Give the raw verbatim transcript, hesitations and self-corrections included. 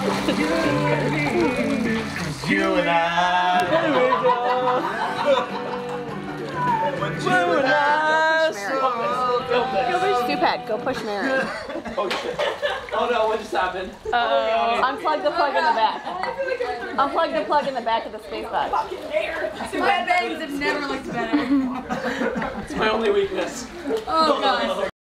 You and I. There we go. You and I. Go push Stupid. Go push Mary. Oh shit. Oh no, what just happened? Uh, unplug the plug in the back. Unplug the plug in the back of the space box. My bangs have never looked better. It's my only weakness. Oh god.